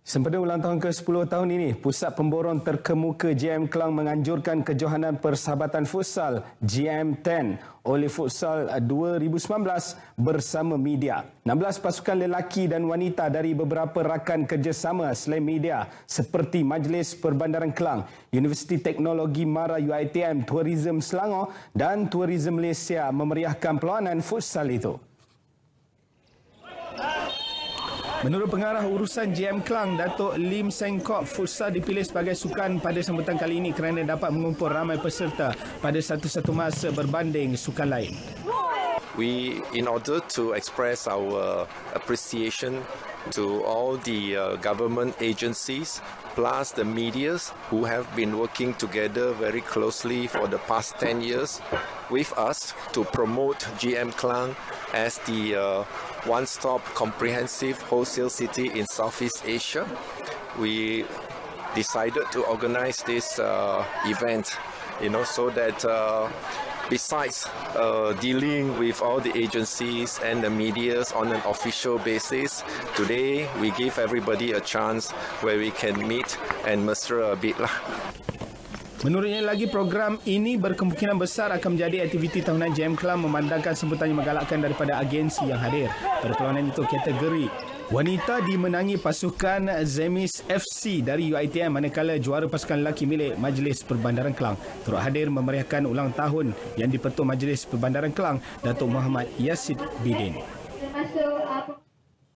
Sempena ulang tahun ke-10 tahun ini, Pusat Pemborong Terkemuka JM Klang menganjurkan kejohanan Persahabatan Futsal JM10 oleh Futsal 2019 bersama media. 16 pasukan lelaki dan wanita dari beberapa rakan kerjasama selain media seperti Majlis Perbandaran Klang, Universiti Teknologi Mara UiTM, Tourism Selangor dan Tourism Malaysia memeriahkan perlawanan futsal itu. Menurut pengarah urusan JM Klang, Datuk Lim Seng Kok, futsal dipilih sebagai sukan pada sambutan kali ini kerana dapat mengumpul ramai peserta pada satu-satu masa berbanding sukan lain. In order to express our appreciation to all the government agencies plus the medias who have been working together very closely for the past 10 years with us to promote JM Klang as the one-stop comprehensive wholesale city in Southeast Asia. We decided to organize this event, so that besides dealing with all the agencies and the medias on an official basis, today we give everybody a chance where we can meet and mesra a bit lah. Menurutnya lagi, program ini berkemungkinan besar akan menjadi aktiviti tahunan JM Klang memandangkan sambutannya menggalakkan daripada agensi yang hadir. Pada perlawanan itu, kategori wanita dimenangi pasukan Zemis FC dari UiTM, manakala juara pasukan lelaki milik Majlis Perbandaran Klang turut hadir memeriahkan ulang tahun yang dipertua Majlis Perbandaran Klang, Datuk Muhammad Yasid Bidin.